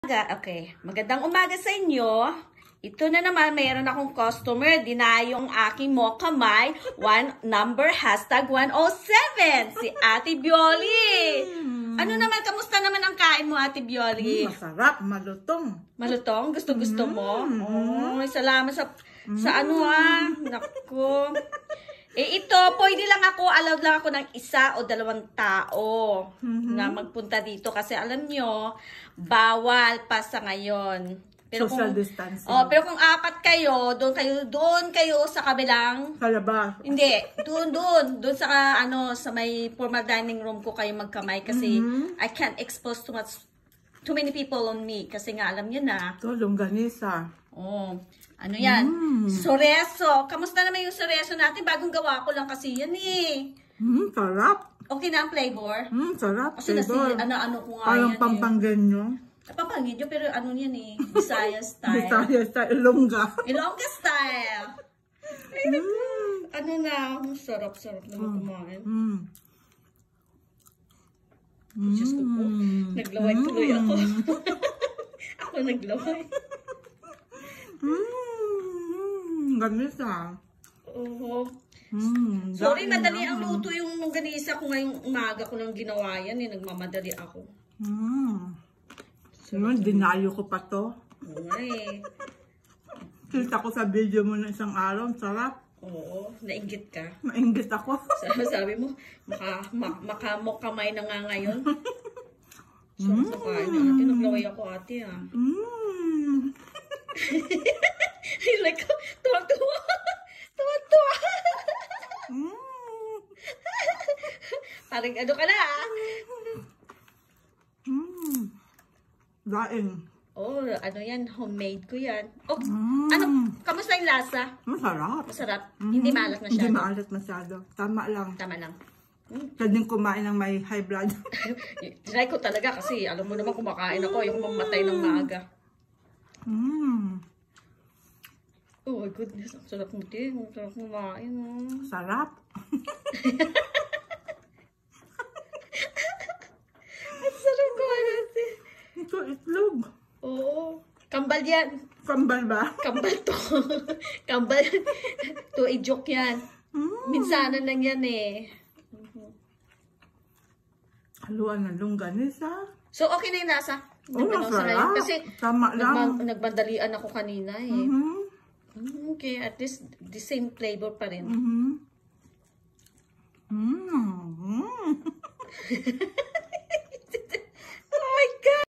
Okay, magandang umaga sa inyo. Ito na naman, mayroon akong customer. Dinayo ang aking Mukamay. #107. Si Ate Bioli. Ano naman, kamusta naman ang kain mo, Ate Bioli? Masarap, malutong. Malutong? Gusto mo? Oh, salamat sa ano Naku. Ito, pwede lang ako, allowed lang ako ng 1 o 2 tao na magpunta dito kasi alam nyo, bawal pa sa ngayon. Pero Social distancing. Pero kung 4 kayo, doon kayo sa kabilang. Sa labas. Hindi, doon sa sa may formal dining room ko kayo magkamay kasi I can't expose too many people on me kasi nga alam niyo na. Ito, longanisa. Oh, ano yan? Soreso. Kamusta naman yung soreso natin? Bagong gawa ko lang kasi yan eh. Sarap. Okay na ang flavor? Sarap. Kasi ano ko nga parang yan Pampanggenyo. Pampanggenyo, pero ano yan eh. Bisaya style. Bisaya style. Ilongga. Ilongga style. Ano na? Sarap-sarap na kumain. Diyos ko po. Naglaway tuloy ako. Ako naglaway. Ganisa. Sorry, madali ang luto yung longanisa ko ngayong umaga ko lang ginawa yan eh. Nagmamadali ako. Dinayo ko pa to. Okay. Kita ko sa video mo na isang araw. Sarap. Oo, nainggit ka. Nainggit ako. Sabi mo, Mukamay na nga ngayon. So, kain na ate. Naglaway ako ate ah. I like, tuwa-tuwa. Tuwa-tuwa. Parang ano ka na ah. Daing. Oh, ano yan? Homemade ko yan. Oh, kamusta yung lasa? Masarap. Masarap. Hindi maalat masyado. Hindi maalat masyado. Tama lang. Tama lang. Pwedeng kumain ng may high blood. Try ko talaga kasi alam mo naman kumakain ako yung mamatay ng maaga. Oh my goodness, ang sarap mo din. Ang sarap kumain. Sarap. Ang sarap kumain natin. Ito, itlog. Oo. Kambal yan. Kambal ba? Kambal to. Kambal. To a joke yan. Minsanan lang yan eh. Haluan ng longganisa. So, okay na yung lasa? Masarap. Kasi tama lang. nagbandalian ako kanina eh. Okay, at least the same flavor pa rin.